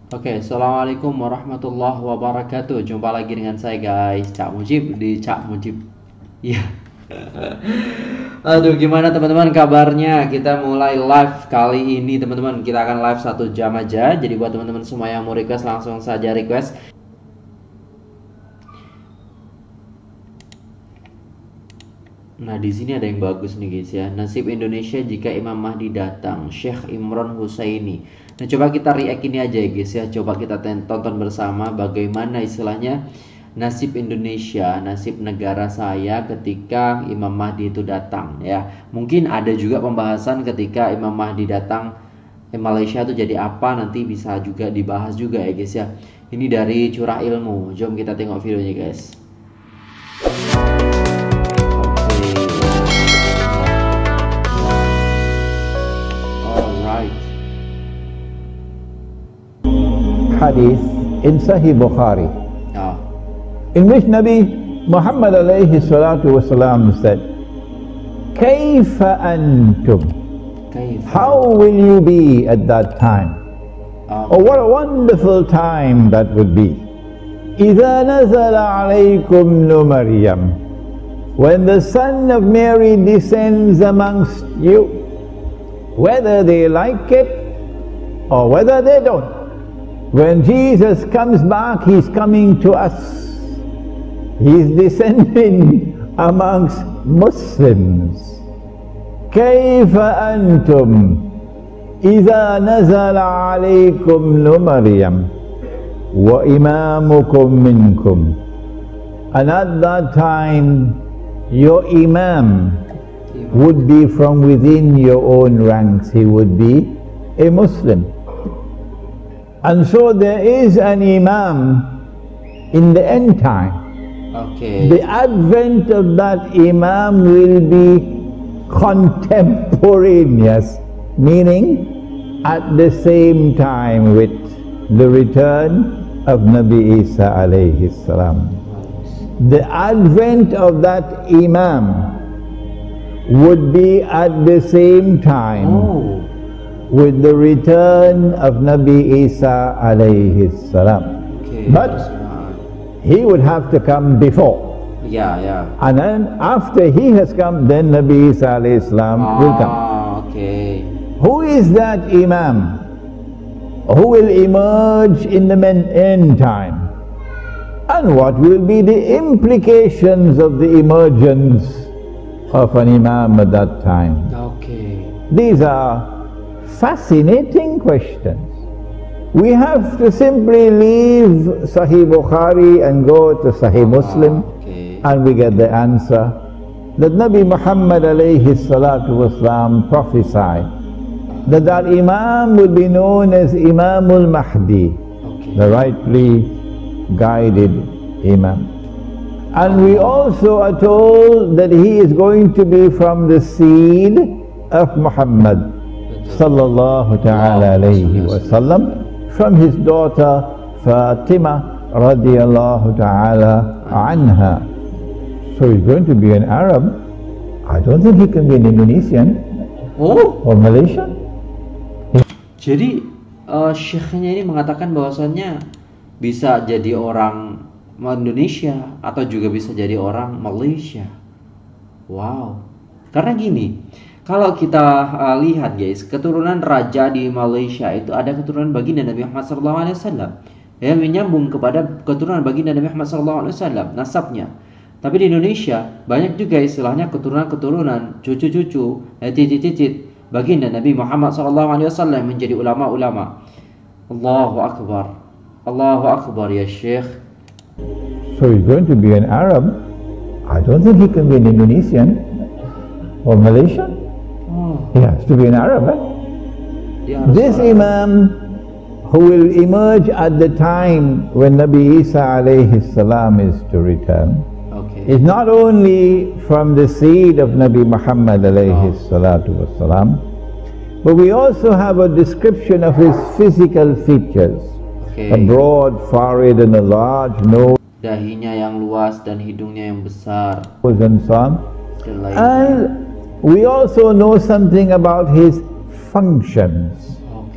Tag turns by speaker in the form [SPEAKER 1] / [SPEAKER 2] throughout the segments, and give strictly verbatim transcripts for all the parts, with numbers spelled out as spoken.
[SPEAKER 1] Oke, Assalamualaikum warahmatullahi wabarakatuh. Jumpa lagi dengan saya guys, Cak Mujib di Cak Mujib. Iya. Aduh, gimana teman-teman kabarnya? Kita mulai live kali ini teman-teman. Kita akan live satu jam aja. Jadi buat teman-teman semua yang mau request langsung saja request. Nah, di sini ada yang bagus nih guys ya. Nasib Indonesia jika Imam Mahdi datang, Syekh Imran Husaini. Nah, coba kita react ini aja ya guys ya. Coba kita tonton bersama bagaimana istilahnya nasib Indonesia, nasib negara saya ketika Imam Mahdi itu datang ya. Mungkin ada juga pembahasan ketika Imam Mahdi datang eh, Malaysia itu jadi apa, nanti bisa juga dibahas juga ya guys ya. Ini dari Curah Ilmu. Jom kita tengok videonya guys.
[SPEAKER 2] Hadith in Sahih Bukhari,
[SPEAKER 1] oh.
[SPEAKER 2] in which Nabi Muhammad alayhi salatu wasalam said, Kayfa antum?
[SPEAKER 1] Kayfa.
[SPEAKER 2] How will you be at that time?
[SPEAKER 1] Um,
[SPEAKER 2] Oh, what a wonderful time that would be. إِذَا نَزَلَ عَلَيْكُمْ Maryam, when the son of Mary descends amongst you, whether they like it or whether they don't. When Jesus comes back, He's coming to us. He's descending amongst Muslims. كيف أنتم إذا نزل عليكم مريم وإمامكم منكم. And at that time, your Imam would be from within your own ranks. He would be a Muslim. And so there is an Imam in the end time.
[SPEAKER 1] Okay.
[SPEAKER 2] The advent of that Imam will be contemporaneous, meaning at the same time with the return of Nabi Isa alayhi salam. The advent of that Imam would be at the same time
[SPEAKER 1] Oh.
[SPEAKER 2] with the return of Nabi Isa alayhi salam.
[SPEAKER 1] Okay.
[SPEAKER 2] But he would have to come before.
[SPEAKER 1] Yeah, yeah.
[SPEAKER 2] And then after he has come, then Nabi Isa alayhi salam will come.
[SPEAKER 1] Ah, okay.
[SPEAKER 2] Who is that Imam? Who will emerge in the end time? And what will be the implications of the emergence of an Imam at that time?
[SPEAKER 1] Okay.
[SPEAKER 2] These are fascinating questions. We have to simply leave Sahih Bukhari and go to Sahih Muslim,
[SPEAKER 1] Okay.
[SPEAKER 2] and we get the answer that Nabi Muhammad alayhi salatu wasalam prophesied that that Imam would be known as Imamul Mahdi,
[SPEAKER 1] Okay.
[SPEAKER 2] the rightly guided Imam. And we also are told that he is going to be from the seed of Muhammad sallallahu ta'ala alayhi wa sallam, from his daughter Fatima radiyallahu ta'ala anha. So he's going to be an Arab. I don't think he can be an Indonesian
[SPEAKER 1] Oh.
[SPEAKER 2] or Malaysian.
[SPEAKER 1] Jadi uh, syekhnya ini mengatakan bahwasannya bisa jadi orang Indonesia atau juga bisa jadi orang Malaysia. Wow. Karena gini, kalau kita uh, lihat guys, keturunan raja di Malaysia itu ada keturunan baginda Nabi Muhammad shallallahu alaihi wasallam yang menyambung kepada keturunan baginda Nabi Muhammad shallallahu alaihi wasallam nasabnya. Tapi di Indonesia banyak juga istilahnya keturunan-keturunan, cucu-cucu, eh, cicit-cicit baginda Nabi Muhammad shallallahu alaihi wasallam menjadi ulama-ulama. Allahu Akbar, Allahu Akbar ya Syekh.
[SPEAKER 2] So he's going to be an Arab. I don't think he can be an Indonesian or Malaysian.
[SPEAKER 1] Oh,
[SPEAKER 2] He has to be an Arab. Eh?
[SPEAKER 1] dia
[SPEAKER 2] This
[SPEAKER 1] harus-
[SPEAKER 2] Imam who will emerge at the time when Nabi Isa alayhi salam is to return
[SPEAKER 1] Okay.
[SPEAKER 2] is not only from the seed of Nabi Muhammad alayhi salatu wasalam, but we also have a description of his physical features.
[SPEAKER 1] Okay.
[SPEAKER 2] A broad forehead and a large nose
[SPEAKER 1] Dahinya yang luas dan hidungnya yang besar.
[SPEAKER 2] and so on.
[SPEAKER 1] Dan lainnya.
[SPEAKER 2] And we also know something about his functions.
[SPEAKER 1] Oke.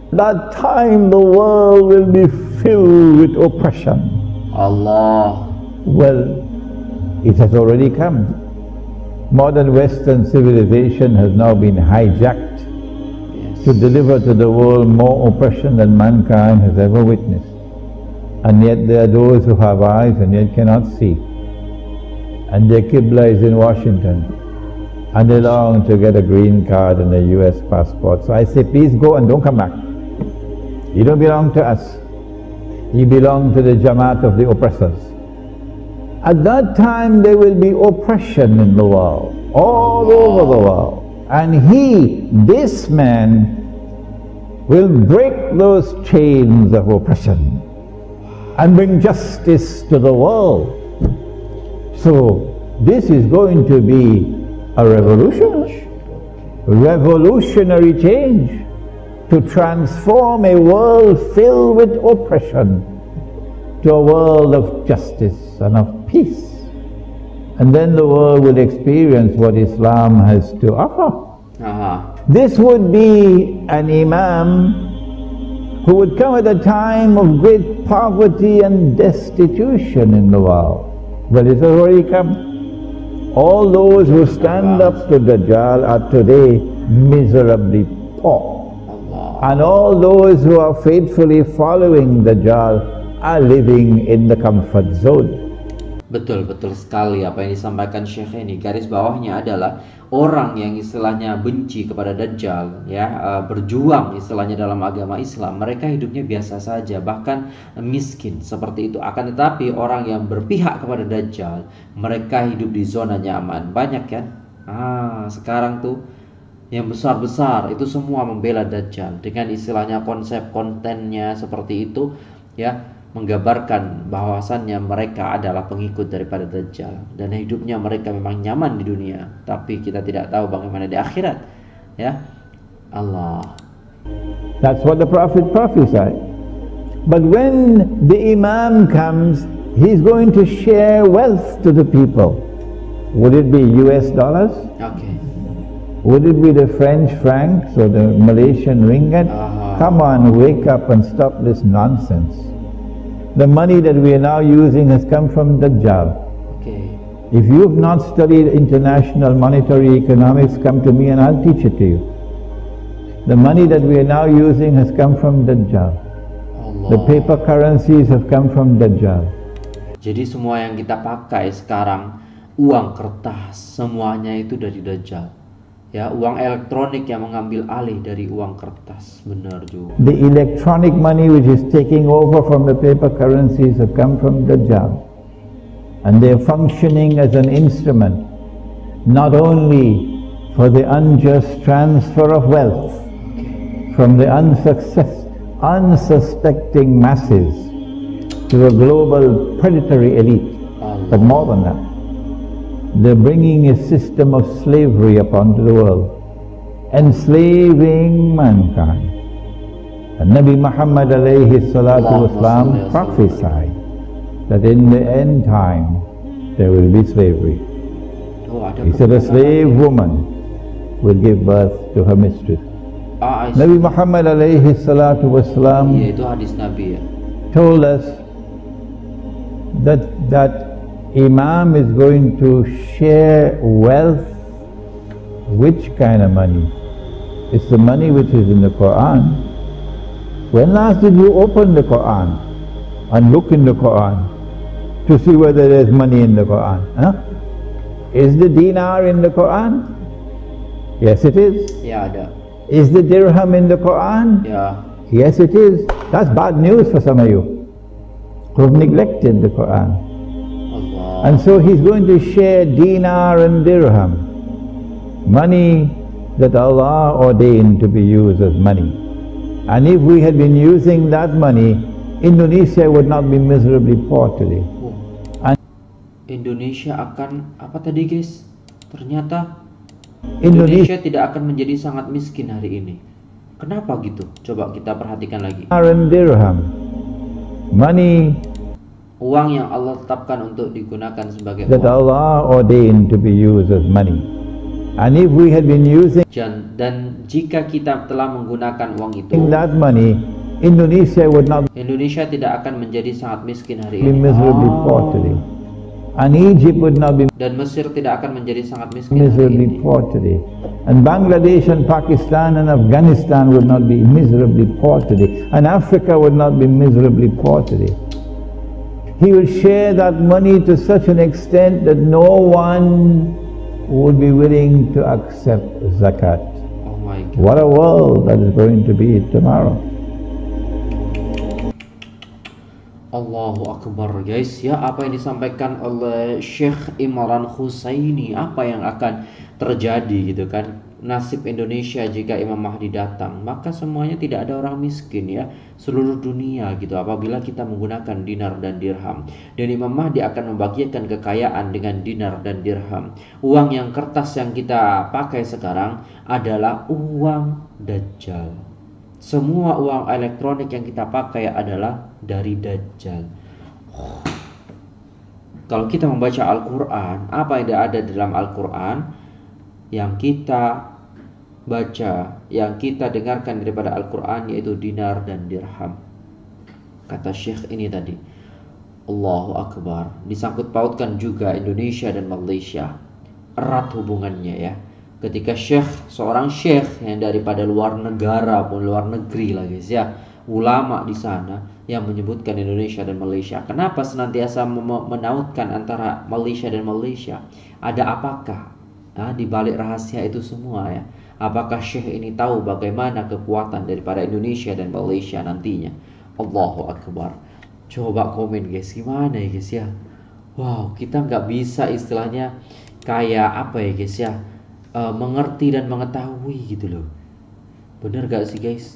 [SPEAKER 2] that time the world will be filled with oppression.
[SPEAKER 1] Allah.
[SPEAKER 2] Well, it has already come. Modern Western civilization has now been hijacked
[SPEAKER 1] Yes.
[SPEAKER 2] to deliver to the world more oppression than mankind has ever witnessed. And yet there are those who have eyes and yet cannot see. And their Qibla is in Washington. And they long to get a green card and a U S passport. So I say, please go and don't come back. You don't belong to us. You belong to the Jamaat of the oppressors. At that time there will be oppression in the world, all over the world. And he, this man, will break those chains of oppression and bring justice to the world. So this is going to be a revolution, revolutionary change to transform a world filled with oppression to a world of justice and of peace. And then the world will experience what Islam has to offer.
[SPEAKER 1] Aha.
[SPEAKER 2] This would be an Imam who would come at a time of great poverty and destitution in the world. Well, it has already come. All those who stand up to Dajjal are today miserably poor. And all those who are faithfully following Dajjal are living in the comfort zone.
[SPEAKER 1] Betul, betul sekali apa yang disampaikan Syekh ini. Garis bawahnya adalah orang yang istilahnya benci kepada Dajjal, ya, uh, berjuang istilahnya dalam agama Islam, mereka hidupnya biasa saja, bahkan miskin seperti itu. Akan tetapi orang yang berpihak kepada Dajjal, mereka hidup di zona nyaman. Banyak kan? Ah, sekarang tuh yang besar-besar itu semua membela Dajjal dengan istilahnya konsep kontennya seperti itu, ya, menggambarkan bahwasannya mereka adalah pengikut daripada Dajjal dan hidupnya mereka memang nyaman di dunia, tapi kita tidak tahu bagaimana di akhirat, ya. Allah.
[SPEAKER 2] That's what the Prophet prophesied. But when the Imam comes, he's going to share wealth to the people. Would it be U S dollars?
[SPEAKER 1] Okay.
[SPEAKER 2] Would it be the French francs or the Malaysian ringgit?
[SPEAKER 1] Uh-huh.
[SPEAKER 2] Come on, wake up and stop this nonsense. The money that we are now using has come from Dajjal.
[SPEAKER 1] Okay.
[SPEAKER 2] If you have not studied international monetary economics, come to me and I'll teach it to you. The money that we are now using has come from Dajjal.
[SPEAKER 1] Allah.
[SPEAKER 2] The paper currencies have come from Dajjal.
[SPEAKER 1] Jadi semua yang kita pakai sekarang, uang kertas, semuanya itu dari Dajjal. Ya, uang elektronik yang mengambil alih dari uang kertas. Benar juga.
[SPEAKER 2] The electronic money which is taking over from the paper currencies have come from Dajjal. And they're functioning as an instrument, not only for the unjust transfer of wealth from the unsuccess, unsuspecting masses to a global predatory elite, but more than that, they're bringing a system of slavery upon the world, enslaving mankind. And Nabi Muhammad alayhi salatu wasalam prophesied that in the end time there will be slavery. He said a slave woman will give birth to her mistress. Nabi Muhammad alayhi salatu wasalam told us that that Imam is going to share wealth. Which kind of money? It's the money which is in the Quran. When last did you open the Quran and look in the Quran to see whether there's money in the Quran? Huh? Is the dinar in the Quran? Yes, it is.
[SPEAKER 1] Ya, ada.
[SPEAKER 2] Is the dirham in the Quran?
[SPEAKER 1] Ya.
[SPEAKER 2] Yes, it is. That's bad news for some of you who have neglected the Quran. And so he's going to share dinar and dirham, money that Allah ordained to be used as money. And if we had been using that money, Indonesia would not be miserably poor today. And
[SPEAKER 1] Indonesia akan apa tadi guys? Ternyata
[SPEAKER 2] Indonesia,
[SPEAKER 1] Indonesia tidak akan menjadi sangat miskin hari ini. Kenapa gitu? Coba kita perhatikan lagi.
[SPEAKER 2] dinar and dirham, money
[SPEAKER 1] Uang yang Allah tetapkan untuk digunakan sebagai
[SPEAKER 2] that
[SPEAKER 1] uang.
[SPEAKER 2] Allah ordained to be used as money. And if we had been using
[SPEAKER 1] Dan, dan jika kita telah menggunakan uang itu,
[SPEAKER 2] that money, Indonesia would not
[SPEAKER 1] Indonesia tidak akan menjadi sangat miskin hari
[SPEAKER 2] be
[SPEAKER 1] ini.
[SPEAKER 2] miserably poor today. And Egypt would not be
[SPEAKER 1] Dan Mesir tidak akan menjadi sangat miskin hari
[SPEAKER 2] miserably
[SPEAKER 1] ini.
[SPEAKER 2] poor today. And Bangladesh and Pakistan and Afghanistan would not be miserably poor today. And Africa would not be miserably poor today. He will share that money to such an extent that no one would be willing to accept zakat.
[SPEAKER 1] Oh my God.
[SPEAKER 2] What a world that is going to be tomorrow.
[SPEAKER 1] Allahu Akbar, guys. Ya, apa yang disampaikan oleh Syekh Imran Husaini, apa yang akan terjadi gitu kan, nasib Indonesia jika Imam Mahdi datang. Maka semuanya tidak ada orang miskin ya, seluruh dunia gitu, apabila kita menggunakan dinar dan dirham. Dan Imam Mahdi akan membagikan kekayaan dengan dinar dan dirham. Uang yang kertas yang kita pakai sekarang adalah uang Dajjal. Semua uang elektronik yang kita pakai adalah dari Dajjal. Oh. Kalau kita membaca Al-Quran, apa yang ada dalam Al-Quran yang kita baca, yang kita dengarkan daripada Al-Quran, yaitu dinar dan dirham. Kata Syekh ini tadi, Allahu Akbar. Disangkut pautkan juga Indonesia dan Malaysia, erat hubungannya ya. Ketika syekh, seorang syekh yang daripada luar negara pun luar negeri lah guys ya, ulama di sana yang menyebutkan Indonesia dan Malaysia. Kenapa senantiasa menautkan antara Malaysia dan Malaysia? Ada apakah nah, di balik rahasia itu semua ya? Apakah syekh ini tahu bagaimana kekuatan daripada Indonesia dan Malaysia nantinya? Allahu Akbar. Coba komen guys, gimana ya guys ya? Wow, kita nggak bisa istilahnya kayak apa ya guys ya? Uh, mengerti dan mengetahui gitu loh. Bener gak sih guys?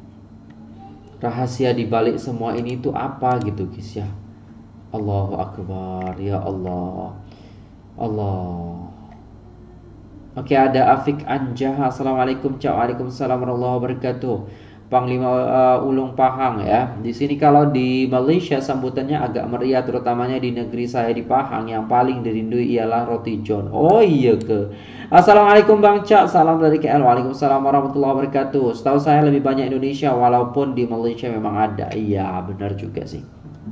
[SPEAKER 1] Rahasia di balik semua ini itu apa gitu guys ya? Allahu Akbar, ya Allah. Allah. Oke, ada Afik Anjah. Assalamualaikum. Waalaikumsalam warahmatullahi wabarakatuh. Panglima uh, Ulung Pahang ya. Di sini kalau di Malaysia sambutannya agak meriah, terutamanya di negeri saya di Pahang. Yang paling dirindui ialah roti john. Oh iya ke. Assalamualaikum Bang Cak. Salam dari K L. Waalaikumsalam warahmatullahi wabarakatuh. Setahu saya lebih banyak Indonesia, walaupun di Malaysia memang ada. Iya benar juga sih.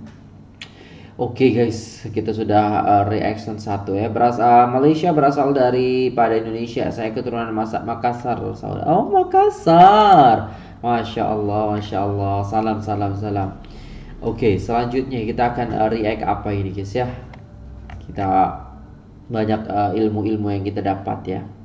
[SPEAKER 1] Oke okay guys, kita sudah uh, reaction satu ya. Beras, uh, Malaysia berasal dari pada Indonesia. Saya keturunan Masak Makassar. Oh Makassar. Masya Allah, Masya Allah. Salam, salam, salam. Oke, okay, selanjutnya kita akan uh, react apa ini guys ya. Kita banyak uh, ilmu-ilmu yang kita dapat ya.